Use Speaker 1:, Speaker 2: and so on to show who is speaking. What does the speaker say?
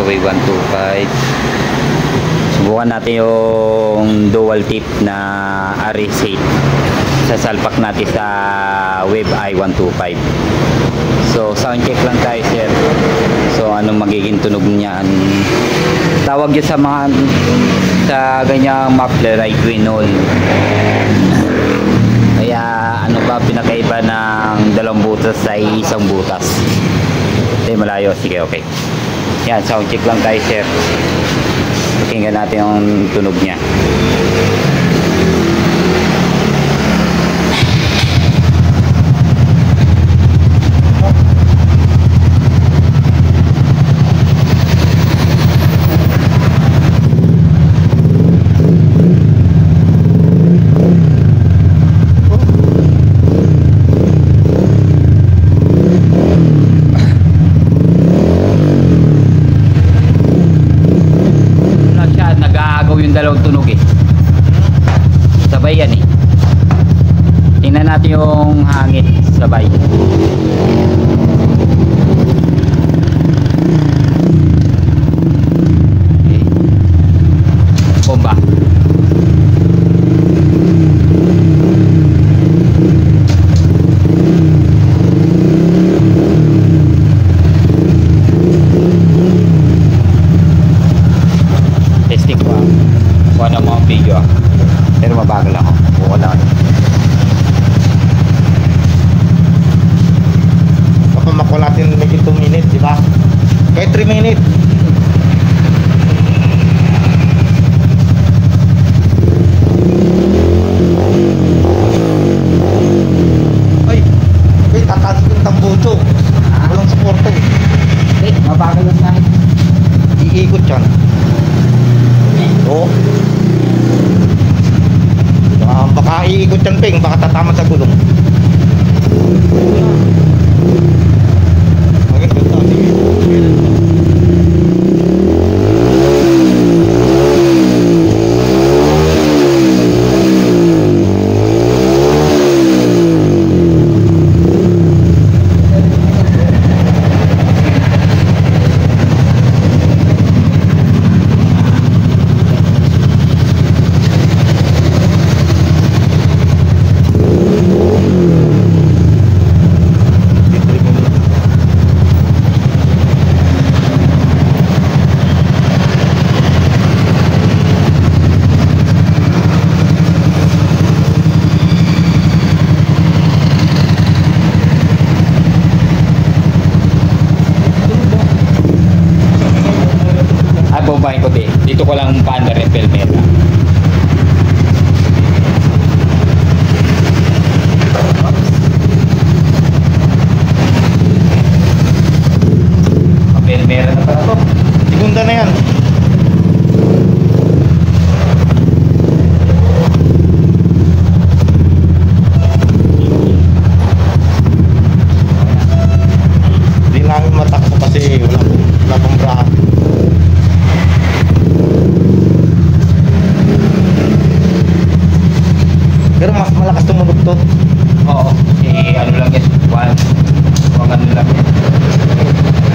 Speaker 1: wave 125. Subukan natin yung dual tip na RS8. Sasalpak natin sa wave I125. So sound check lang tayo, sir. So anong magiging tunog niyan? Tawag yun sa mga sa ganyang muffler ay twin-hole. Kaya ano ba pinakaiba ng dalawang butas ay isang butas? Hindi malayo. Sige, okay. Yan, sound check lang tayo, sir. Pakinggan natin yung tunog niya. Yung dalawang tunog eh. Sabay yan eh. Tingnan natin yung hangin. Sabay. Okay. Bomba. Testing ko kuha ng mga video pero mabagal ako. Buko lang
Speaker 2: papamakwa natin medyo 2 minutes, di ba? Kahit 3 minutes. Ay tataas yung tambucho. Walang suporta eh.
Speaker 1: mabagal lang tayo.
Speaker 2: Iikot yan. Oo. Baka iikot yan, Peng. Baka tatama sa gulong. Maganda ito.
Speaker 1: Bombahin ko din. Dito ko lang paanda rin pelmera. Pelmera na pala to.
Speaker 2: Segunda na yan. Hindi namin matakbo kasi wala pang braha. Pero mas malakas tumunog to.
Speaker 1: Oo. Ano lang yan. One ano lang yan.